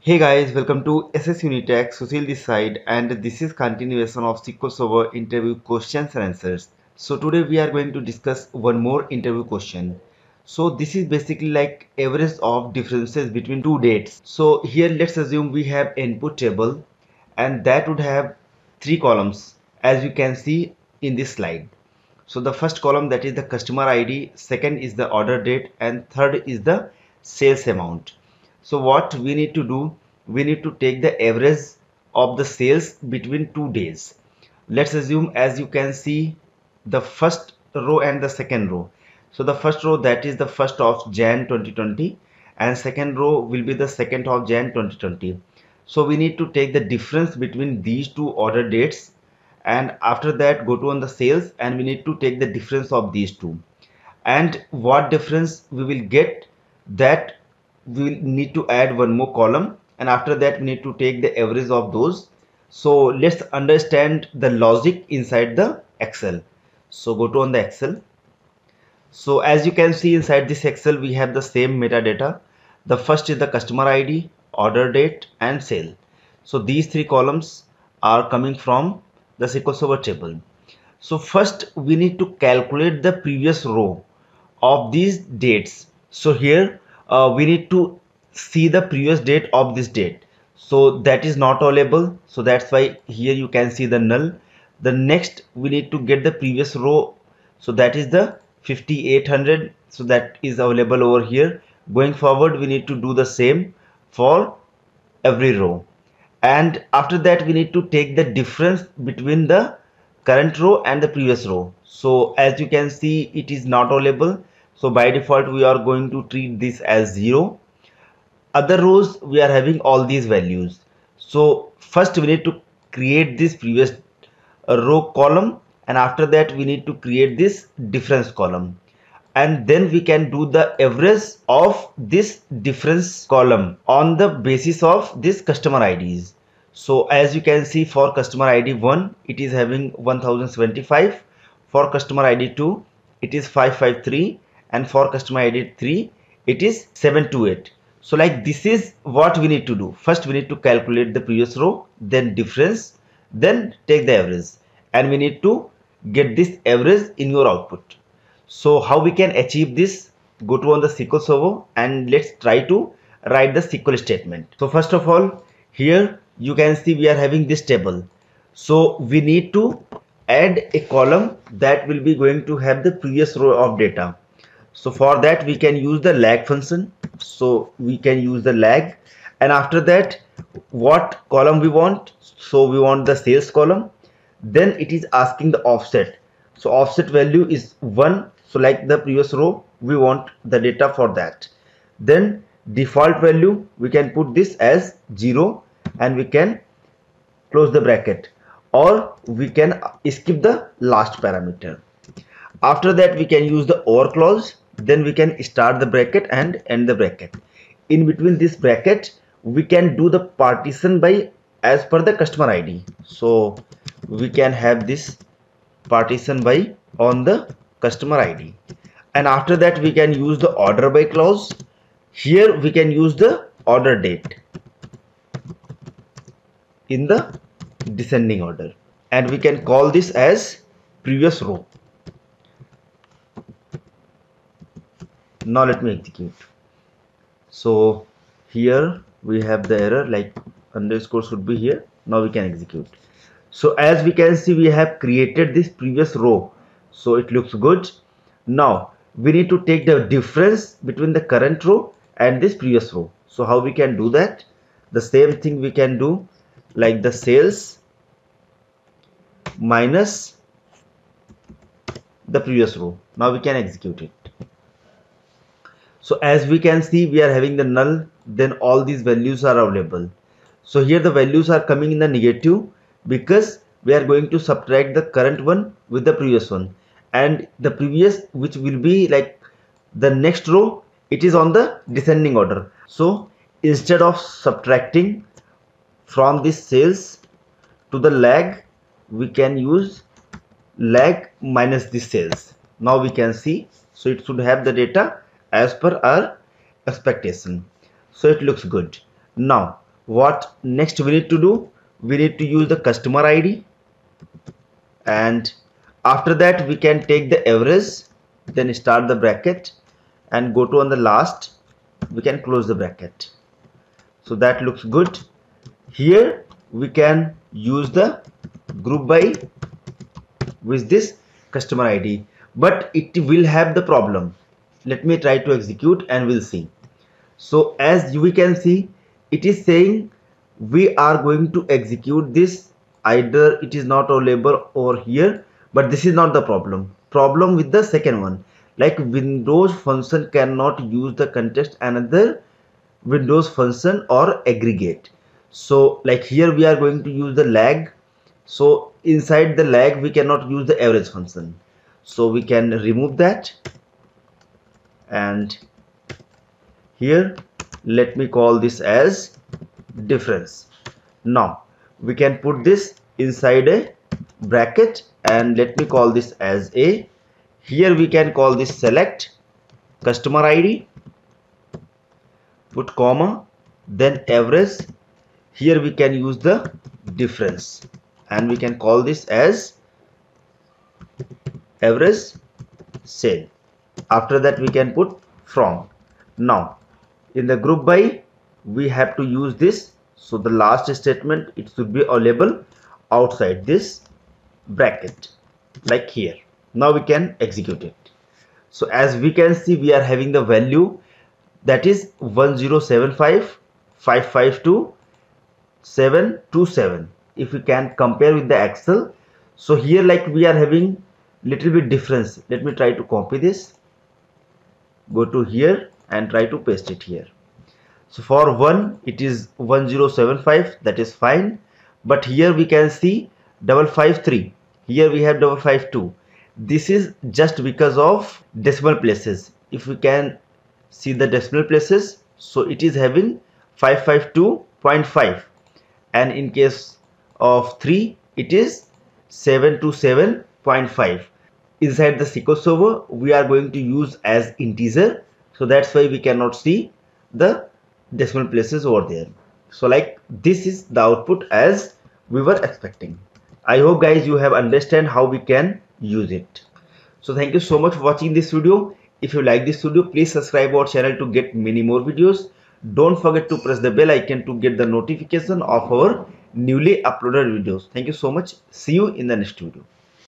Hey guys, welcome to SS Unitech. Susil this side, and this is continuation of SQL Server interview questions and answers. So today we are going to discuss one more interview question. So this is basically like average of differences between two dates. So here let's assume we have input table and that would have three columns as you can see in this slide. So the first column, that is the customer ID, second is the order date, and third is the sales amount. So what we need to do, we need to take the average of the sales between 2 days. Let's assume, as you can see, the first row and the second row. So the first row, that is the 1st of Jan 2020, and second row will be the 2nd of Jan 2020. So we need to take the difference between these two order dates, and after that go to on the sales, and we need to take the difference of these two. And what difference we will get, that we will need to add one more column, and after that we need to take the average of those. So let's understand the logic inside the Excel. So go to on the Excel. So as you can see inside this Excel, we have the same metadata. The first is the customer ID, order date, and sale. So these three columns are coming from the SQL Server table. So first we need to calculate the previous row of these dates. So here we need to see the previous date of this date. So that is not available. So that's why here you can see the null. The next we need to get the previous row. So that is the 5800. So that is available over here. Going forward, we need to do the same for every row. And after that, we need to take the difference between the current row and the previous row. So as you can see, it is not available. So by default, we are going to treat this as 0. Other rows, we are having all these values. So first we need to create this previous row column, and after that we need to create this difference column, and then we can do the average of this difference column on the basis of this customer IDs. So as you can see, for customer ID 1 it is having 1075, for customer ID 2 it is 553, and for customer ID 3 it is 728. So like this is what we need to do. First we need to calculate the previous row, then difference, then take the average, and we need to get this average in your output. So how we can achieve this? Go to on the SQL Server and let's try to write the SQL statement. So first of all, here you can see we are having this table. So we need to add a column that will be going to have the previous row of data. So for that we can use the lag function. So we can use the lag, and after that what column we want? So we want the sales column. Then it is asking the offset. So offset value is 1. So like the previous row, we want the data for that. Then default value, we can put this as 0, and we can close the bracket, or we can skip the last parameter. After that we can use the or clause. Then we can start the bracket and end the bracket. In between this bracket we can do the partition by as per the customer ID. So we can have this partition by on the customer ID, and after that we can use the order by clause. Here we can use the order date in the descending order, and we can call this as previous row. Now let me execute. So here we have the error, like underscore should be here. Now we can execute. So as we can see, we have created this previous row, so it looks good. Now we need to take the difference between the current row and this previous row. So how we can do that? The same thing we can do, like the sales minus the previous row. Now we can execute it. So as we can see, we are having the null, then all these values are available. So here the values are coming in the negative because we are going to subtract the current one with the previous one, and the previous, which will be like the next row, it is on the descending order. So instead of subtracting from this sales to the lag, we can use lag minus this sales. Now we can see, so it should have the data as per our expectation. So it looks good. Now What next we need to do? We need to use the customer ID, and after that we can take the average, then start the bracket and go to on the last, we can close the bracket. So that looks good. Here we can use the group by with this customer ID, but it will have the problem. Let me try to execute and we'll see. So as we can see, it is saying we are going to execute this, either it is not available over here, but this is not the problem with the second one, like Windows function cannot use the context another Windows function or aggregate. So like here we are going to use the lag, so inside the lag we cannot use the average function, so we can remove that. And here let me call this as difference. Now we can put this inside a bracket and let me call this as a, here we can call this select customer ID, put comma, then average, here we can use the difference and we can call this as average sale. After that we can put from. Now in the group by we have to use this, so the last statement it should be available outside this bracket like here. Now we can execute it. So as we can see, we are having the value that is 1075552 if we can compare with the Excel. So here like we are having little bit difference. Let me try to copy this, go to here and try to paste it here. So for 1 it is 1075, that is fine, but here we can see 553, here we have 552. This is just because of decimal places. If we can see the decimal places, so it is having 552.5, and in case of 3 it is 727.5. Inside the SQL Server we are going to use as integer, so that's why we cannot see the decimal places over there. So like this is the output as we were expecting. I hope guys you have understand how we can use it. So thank you so much for watching this video. If you like this video, please subscribe our channel to get many more videos. Don't forget to press the bell icon to get the notification of our newly uploaded videos. Thank you so much. See you in the next video.